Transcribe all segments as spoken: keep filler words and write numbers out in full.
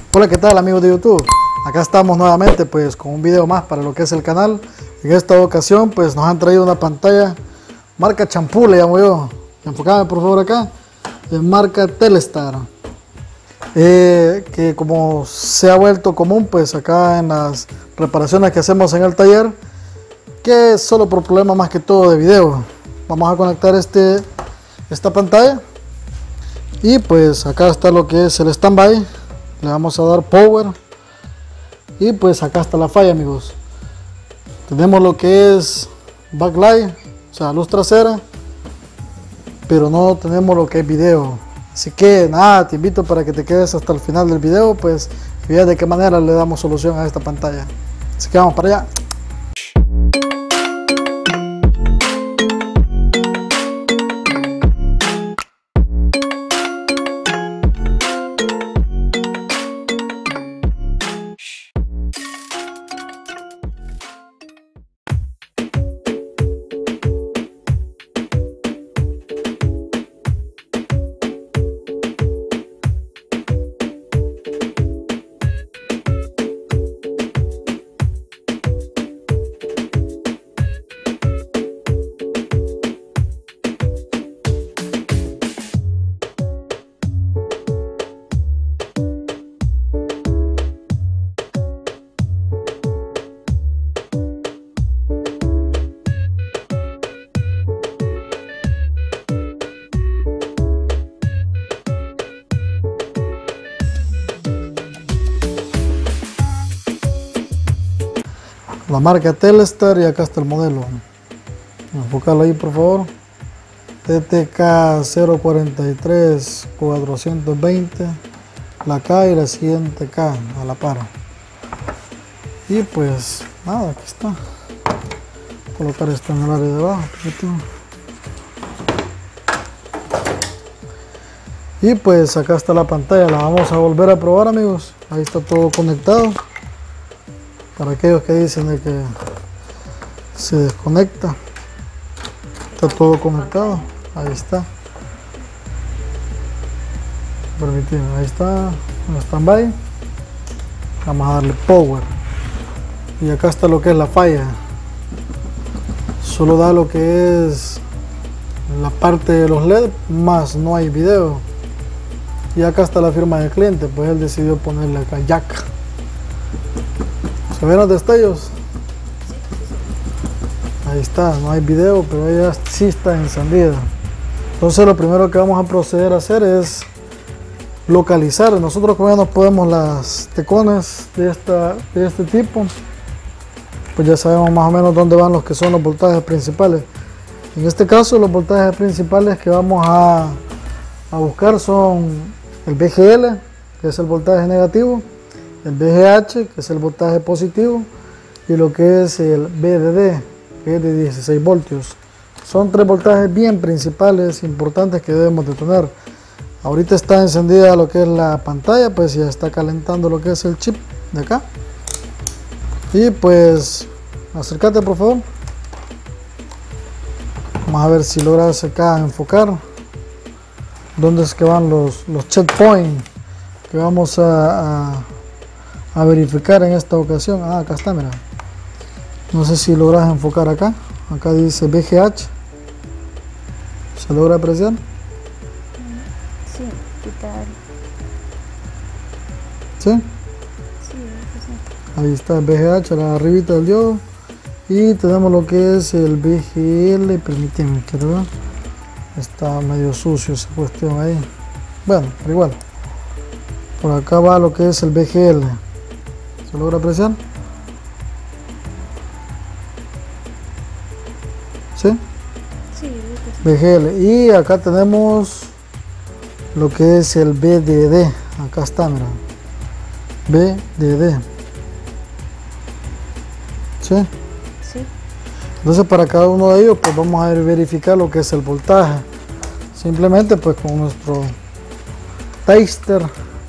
Hola, ¿qué tal amigos de YouTube? Acá estamos nuevamente pues con un video más para lo que es el canal. En esta ocasión pues nos han traído una pantalla marca champú, le llamo yo. Enfocame por favor acá. Es marca Telestar. Eh, que como se ha vuelto común pues acá en las reparaciones que hacemos en el taller, que es solo por problemas más que todo de video. Vamos a conectar este, esta pantalla y pues acá está lo que es el standby. Le vamos a dar power y pues acá está la falla, amigos. Tenemos lo que es backlight, o sea luz trasera, pero no tenemos lo que es video. Así que nada, te invito para que te quedes hasta el final del video pues y veas de qué manera le damos solución a esta pantalla. Así que vamos para allá. La marca Telestar y acá está el modelo. Enfocarlo ahí por favor. T T K cero cuarenta y tres cuatrocientos veinte, la K y la siguiente K a la par. Y pues nada, aquí está. Colocar esto en el área de abajo. Y pues acá está la pantalla, la vamos a volver a probar, amigos. Ahí está todo conectado. Para aquellos que dicen de que se desconecta, está todo conectado. Ahí está. Permíteme, ahí está en standby. Vamos a darle power. Y acá está lo que es la falla. Solo da lo que es la parte de los L E D, más no hay video. Y acá está la firma del cliente, pues él decidió ponerle acá jack. ¿Se ven los destellos? Ahí está, no hay video, pero ella sí está encendida. Entonces lo primero que vamos a proceder a hacer es localizar. Nosotros como ya no podemos las tecones de, esta, de este tipo, pues ya sabemos más o menos dónde van los que son los voltajes principales. En este caso los voltajes principales que vamos a, a buscar son el V G L, que es el voltaje negativo, el V G H, que es el voltaje positivo, y lo que es el V D D, que es de dieciséis voltios. Son tres voltajes bien principales, importantes, que debemos de tener. Ahorita está encendida lo que es la pantalla, pues ya está calentando lo que es el chip de acá. Y pues acércate por favor. Vamos a ver si logras acá enfocar dónde es que van los, los checkpoints que vamos a, a a verificar en esta ocasión. Ah, acá está, mira. No sé si logras enfocar acá. Acá dice V G H. ¿Se logra apreciar? Sí, quitar. ¿Sí? Sí, sí. Ahí está el V G H, la arribita del diodo. Y tenemos lo que es el V G L. Permíteme, quiero ver. Está medio sucio esa cuestión ahí. Bueno, pero igual. Por acá va lo que es el V G L. ¿Se logra apreciar? ¿Sí? Sí, V G L. Y acá tenemos lo que es el V D D. Acá está, mira. V D D. ¿Sí? sí. Entonces para cada uno de ellos pues vamos a verificar lo que es el voltaje. Simplemente pues con nuestro taster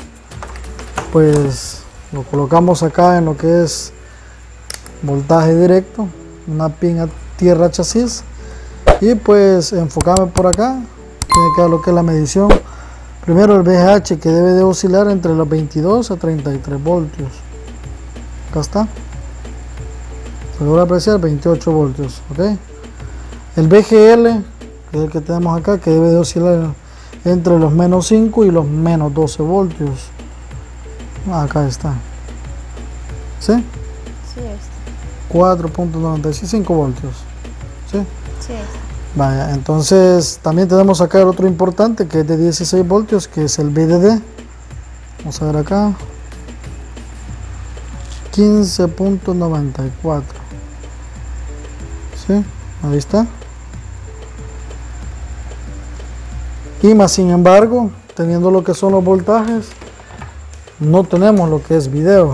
pues lo colocamos acá en lo que es voltaje directo, una pin a tierra chasis, y pues enfocame por acá, tiene que dar lo que es la medición Primero el V G H, que debe de oscilar entre los veintidós a treinta y tres voltios. Acá está. Se logra apreciar veintiocho voltios. ¿Ok? El V G L, que es el que tenemos acá, que debe de oscilar entre los menos cinco y los menos doce voltios. Acá está. ¿Sí? Sí, está. cuatro punto noventa y cinco voltios. ¿Sí? Sí, está. Vaya, entonces también tenemos acá el otro importante, que es de dieciséis voltios, que es el V D D. Vamos a ver acá. quince punto noventa y cuatro. ¿Sí? Ahí está. Y más sin embargo, teniendo lo que son los voltajes, no tenemos lo que es video.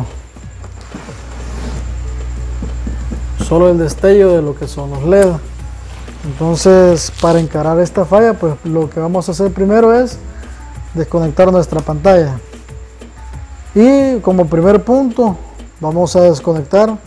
Solo el destello de lo que son los L E D. Entonces, para encarar esta falla, pues lo que vamos a hacer primero es desconectar nuestra pantalla. Y como primer punto, vamos a desconectar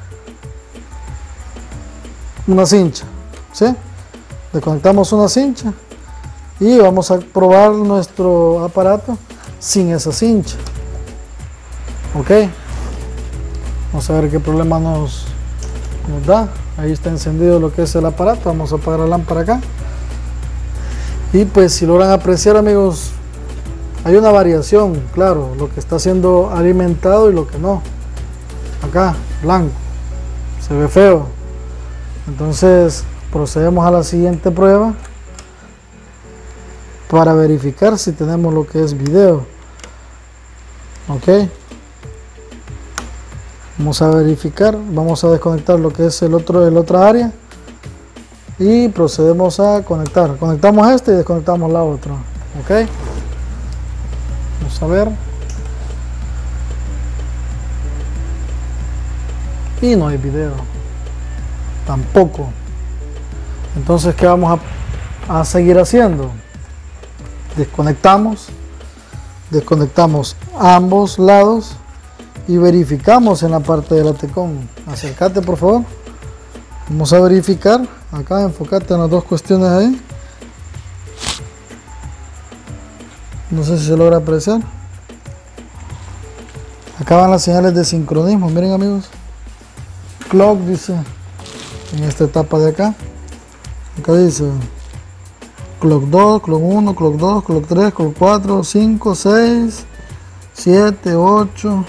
una cincha. ¿Sí? Desconectamos una cincha y vamos a probar nuestro aparato sin esa cincha. Ok, vamos a ver qué problema nos, nos da. Ahí está encendido lo que es el aparato. Vamos a apagar la lámpara acá. Y pues si logran apreciar, amigos, hay una variación, claro, lo que está siendo alimentado y lo que no. Acá, blanco, se ve feo. Entonces procedemos a la siguiente prueba para verificar si tenemos lo que es video. Ok, vamos a verificar, vamos a desconectar lo que es el otro, el otra área y procedemos a conectar. Conectamos este y desconectamos la otra. Ok, vamos a ver. Y no hay video tampoco. Entonces, ¿qué vamos a, a seguir haciendo? Desconectamos desconectamos ambos lados y verificamos en la parte de la tecón. Acércate, por favor. Vamos a verificar acá, enfócate en las dos cuestiones ahí. No sé si se logra apreciar. Acá van las señales de sincronismo, miren, amigos. Clock dice en esta etapa de acá. Acá dice clock dos, clock uno, clock dos, clock tres, clock cuatro, cinco, seis, siete, ocho.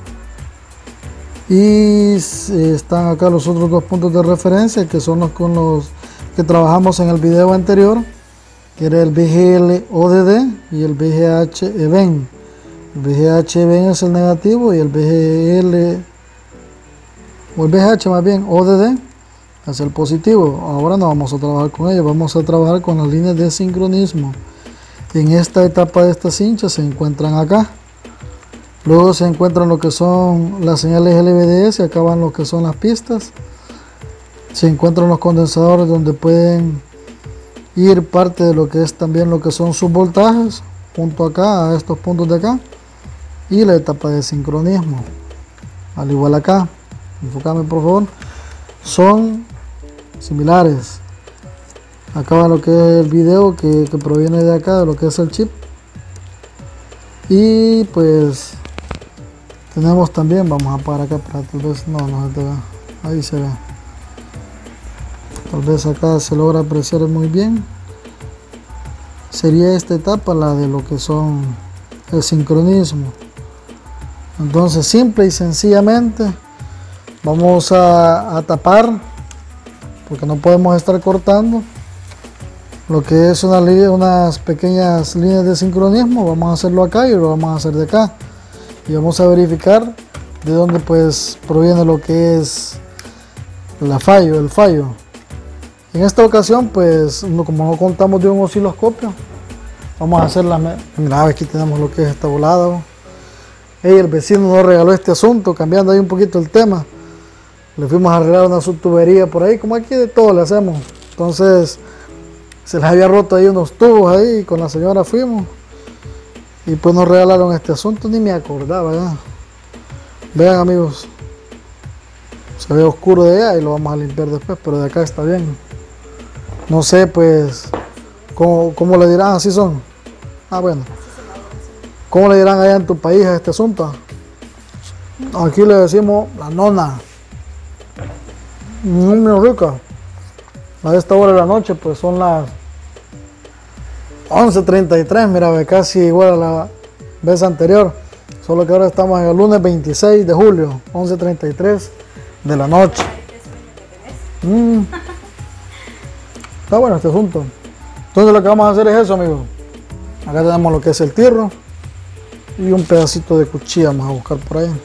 Y están acá los otros dos puntos de referencia, que son los con los que trabajamos en el video anterior, que era el V G L O D D y el V G H event. El V G H event es el negativo y el V G L, o el V G H más bien, O D D es el positivo. Ahora no vamos a trabajar con ello, vamos a trabajar con las líneas de sincronismo. En esta etapa de estas cinchas se encuentran acá. Luego se encuentran lo que son las señales L V D S, acá van lo que son las pistas. Se encuentran los condensadores donde pueden ir parte de lo que es también lo que son sus voltajes, junto acá a estos puntos de acá. Y la etapa de sincronismo, al igual acá. Enfócame, por favor. Son similares. Acá va lo que es el video que, que proviene de acá, de lo que es el chip. Y pues tenemos también, vamos a apagar acá para tal vez, no, no se te ve, ahí se ve. Tal vez acá se logra apreciar muy bien. Sería esta etapa la de lo que son el sincronismo. Entonces, simple y sencillamente vamos a, a tapar, porque no podemos estar cortando lo que es una, unas pequeñas líneas de sincronismo. Vamos a hacerlo acá y lo vamos a hacer de acá, y vamos a verificar de dónde pues proviene lo que es la fallo, el fallo. En esta ocasión, pues no, como no contamos de un osciloscopio, vamos a hacer la... Mira, aquí tenemos lo que es esta volada. Hey, el vecino nos regaló este asunto, cambiando ahí un poquito el tema. Le fuimos a arreglar una subtubería por ahí, como aquí de todo le hacemos. Entonces se les había roto ahí unos tubos ahí, y con la señora fuimos y pues nos regalaron este asunto, ni me acordaba ya. Vean, amigos, se ve oscuro de allá y lo vamos a limpiar después, pero de acá está bien. No sé pues cómo, cómo le dirán, así son. Ah, bueno. ¿Cómo le dirán allá en tu país a este asunto? Aquí le decimos la nona. Muy rica. A esta hora de la noche, pues son las once treinta y tres, mira, casi igual a la vez anterior. Solo que ahora estamos en el lunes veintiséis de julio, once treinta y tres de la noche. Mm. Está bueno este asunto. Entonces lo que vamos a hacer es eso, amigos. Acá tenemos lo que es el tirro y un pedacito de cuchilla vamos a buscar por ahí.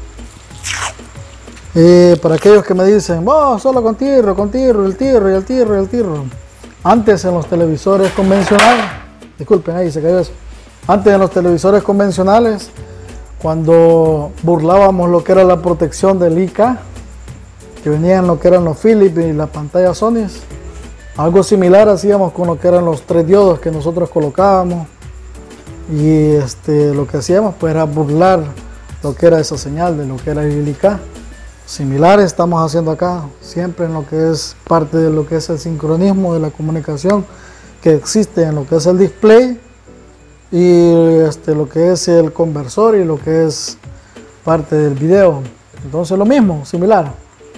Eh, para aquellos que me dicen, oh, solo con tirro, con tirro, el tirro y el tirro y el tirro. Antes en los televisores convencionales, disculpen ahí se cayó eso. Antes en los televisores convencionales, cuando burlábamos lo que era la protección del I K, que venían lo que eran los Philips y las pantallas Sony, algo similar hacíamos con lo que eran los tres diodos que nosotros colocábamos. Y este, lo que hacíamos pues era burlar lo que era esa señal de lo que era el I K. Similar estamos haciendo acá, siempre en lo que es parte de lo que es el sincronismo de la comunicación que existe en lo que es el display y este, lo que es el conversor y lo que es parte del video. Entonces lo mismo, similar.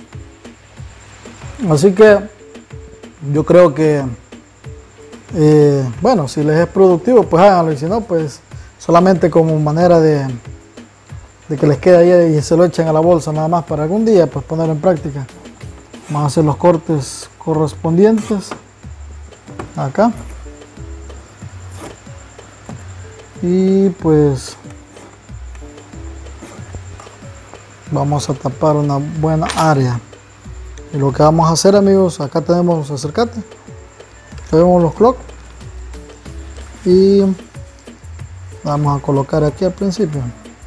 Así que yo creo que, eh, bueno, si les es productivo, pues háganlo, y si no, pues solamente como manera de... de que les quede ahí y se lo echen a la bolsa nada más para algún día pues ponerlo en práctica. Vamos a hacer los cortes correspondientes acá y pues vamos a tapar una buena área. Y lo que vamos a hacer, amigos, acá tenemos, acércate, tenemos los clocks y vamos a colocar aquí al principio.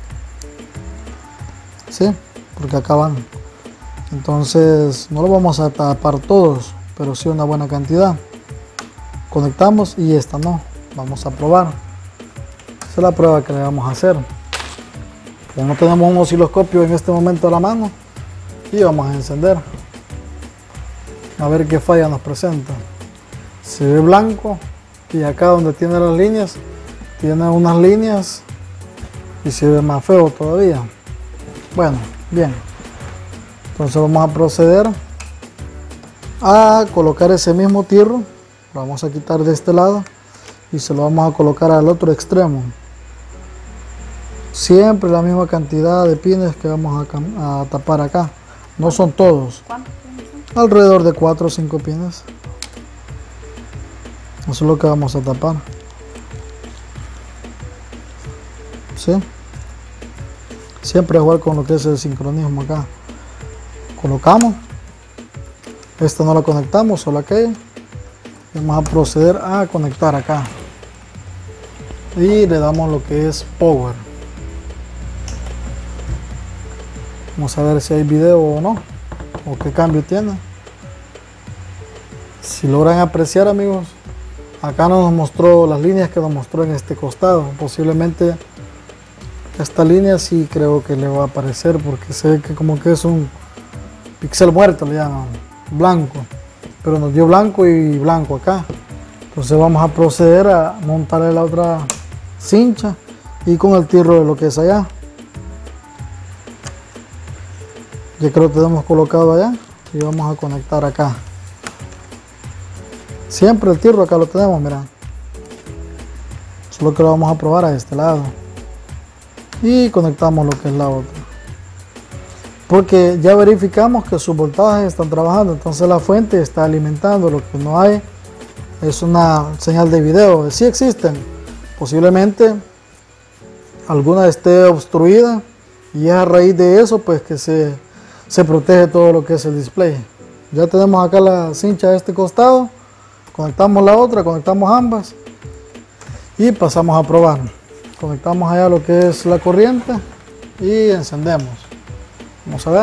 Sí, porque acá van. Entonces no lo vamos a tapar todos, pero sí una buena cantidad. Conectamos y esta no. Vamos a probar. Esa es la prueba que le vamos a hacer. Como no tenemos un osciloscopio en este momento a la mano, y vamos a encender. A ver qué falla nos presenta. Se ve blanco y acá donde tiene las líneas, tiene unas líneas y se ve más feo todavía. Bueno, bien, entonces vamos a proceder a colocar ese mismo tirro, lo vamos a quitar de este lado y se lo vamos a colocar al otro extremo. Siempre la misma cantidad de pines que vamos a, a tapar acá, no son todos. ¿Cuántos pines son? Alrededor de cuatro o cinco pines. Eso es lo que vamos a tapar. ¿Sí? Siempre igual con lo que es el sincronismo acá. Colocamos. Esta no la conectamos, solo aquella. Vamos a proceder a conectar acá. Y le damos lo que es power. Vamos a ver si hay video o no. O qué cambio tiene. Si logran apreciar, amigos. Acá nos mostró las líneas que nos mostró en este costado. Posiblemente esta línea sí creo que le va a aparecer porque se ve que como que es un píxel muerto, le llaman, blanco, pero nos dio blanco y blanco acá. Entonces vamos a proceder a montarle la otra cincha y con el tirro de lo que es allá. Ya creo que lo tenemos colocado allá y vamos a conectar acá. Siempre el tirro acá lo tenemos, mira. Solo que lo vamos a probar a este lado. Y conectamos lo que es la otra, porque ya verificamos que sus voltajes están trabajando, entonces la fuente está alimentando. Lo que no hay es una señal de video. Sí existen, posiblemente alguna esté obstruida y es a raíz de eso pues que se, se protege todo lo que es el display. Ya tenemos acá la cincha de este costado, conectamos la otra, conectamos ambas y pasamos a probar. Conectamos allá lo que es la corriente y encendemos. Vamos a ver.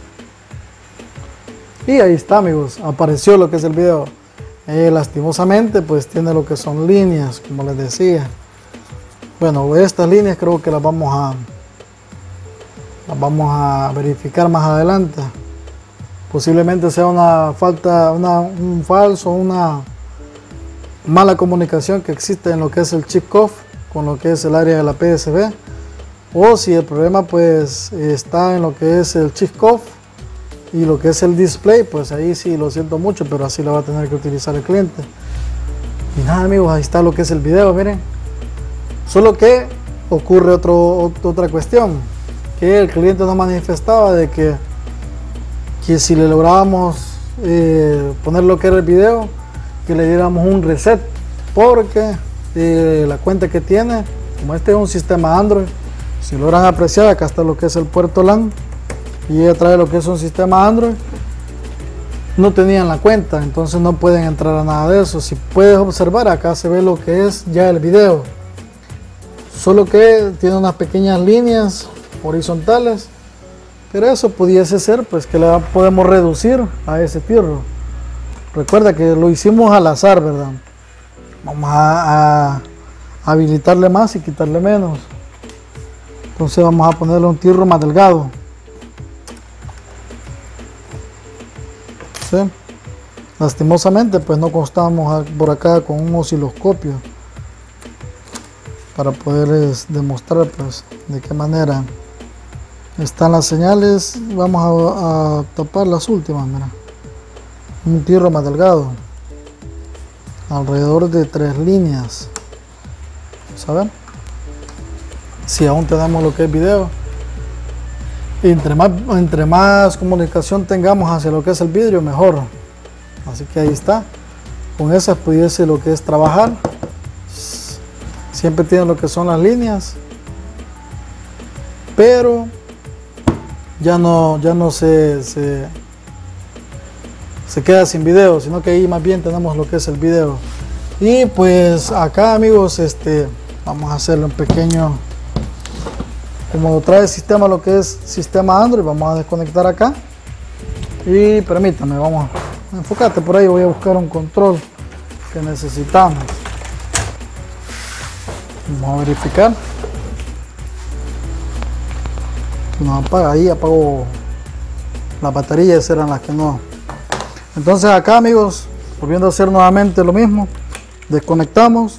Y ahí está, amigos, apareció lo que es el video. Eh, lastimosamente pues tiene lo que son líneas, como les decía. Bueno, estas líneas creo que las vamos a las vamos a verificar más adelante. Posiblemente sea una falta, una, un falso, una mala comunicación que existe en lo que es el chip C O F. con lo que es el área de la P S B, o si el problema pues está en lo que es el chip coff y lo que es el display, pues ahí sí lo siento mucho, pero así lo va a tener que utilizar el cliente. Y nada, amigos, ahí está lo que es el video, miren. Solo que ocurre otro, otra cuestión, que el cliente nos manifestaba de que, que si le lográbamos eh, poner lo que era el video, que le diéramos un reset, porque eh, la cuenta que tiene, como este es un sistema Android, si logran apreciar, acá está lo que es el puerto LAN y ella trae lo que es un sistema Android. No tenían la cuenta, entonces no pueden entrar a nada de eso. Si puedes observar, acá se ve lo que es ya el video, solo que tiene unas pequeñas líneas horizontales, pero eso pudiese ser pues que la podemos reducir a ese tirro. Recuerda que lo hicimos al azar, ¿verdad? Vamos a, a habilitarle más y quitarle menos. Entonces vamos a ponerle un tirro más delgado. ¿Sí? Lastimosamente pues no contamos por acá con un osciloscopio para poderles demostrar pues de qué manera están las señales. Vamos a, a tapar las últimas, mira. Un tirro más delgado, alrededor de tres líneas. ¿Saben? Si aún tenemos lo que es video, entre más, entre más comunicación tengamos hacia lo que es el vidrio, mejor. Así que ahí está. Con esas pudiese lo que es trabajar. Siempre tienen lo que son las líneas, pero ya no, ya no se, se, se queda sin video, sino que ahí más bien tenemos lo que es el video. Y pues acá, amigos, este, vamos a hacerle un pequeño, como trae el sistema lo que es sistema Android, vamos a desconectar acá y permítame, vamos a enfocarte por ahí, voy a buscar un control que necesitamos. Vamos a verificar. No apaga, ahí apagó las baterías, eran las que no. Entonces acá, amigos, volviendo a hacer nuevamente lo mismo, desconectamos,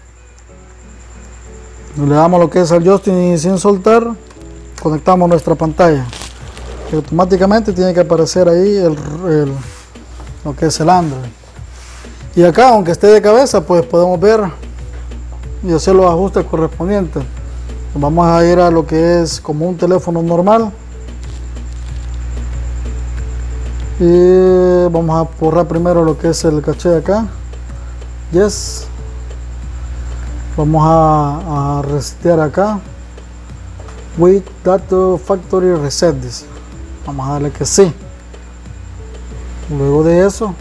le damos lo que es al joystick y sin soltar, conectamos nuestra pantalla y automáticamente tiene que aparecer ahí el, el, lo que es el Android. Y acá, aunque esté de cabeza, pues podemos ver y hacer los ajustes correspondientes. Vamos a ir a lo que es como un teléfono normal y vamos a borrar primero lo que es el caché de acá. Yes. Vamos a, a resetear acá. With Data Factory Reset, dice. Vamos a darle que sí. Luego de eso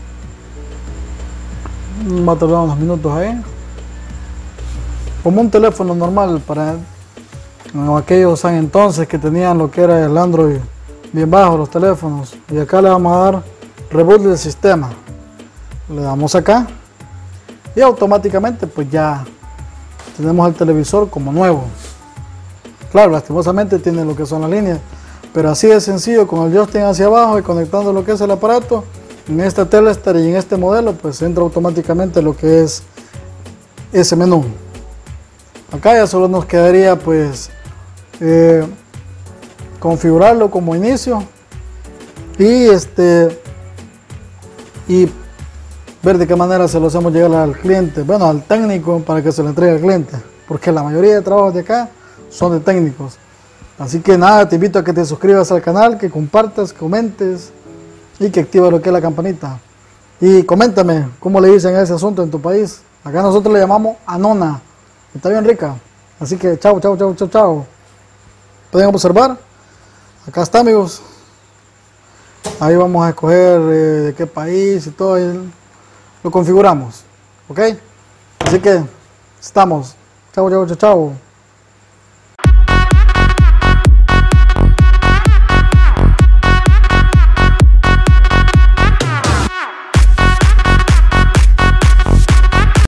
va a tardar unos minutos ahí, como un teléfono normal para aquellos años entonces que tenían lo que era el Android bien bajo los teléfonos. Y acá le vamos a dar reboot del sistema, le damos acá y automáticamente pues ya tenemos el televisor como nuevo. Claro, lastimosamente tiene lo que son las líneas, pero así de sencillo, con el joystick hacia abajo y conectando lo que es el aparato en este Telestar y en este modelo, pues entra automáticamente lo que es ese menú. Acá ya solo nos quedaría pues eh, configurarlo como inicio y este y ver de qué manera se lo hacemos llegar al cliente, bueno, al técnico, para que se lo entregue al cliente, porque la mayoría de trabajos de acá son de técnicos. Así que nada, te invito a que te suscribas al canal, que compartas, comentes y que actives lo que es la campanita. Y coméntame cómo le dicen a ese asunto en tu país. Acá nosotros le llamamos anona. Está bien rica. Así que chao, chao, chao, chao, chao. Pueden observar. Acá está, amigos. Ahí vamos a escoger eh, de qué país y todo. Y lo configuramos. ¿Ok? Así que estamos. Chao, chao, chao, chao.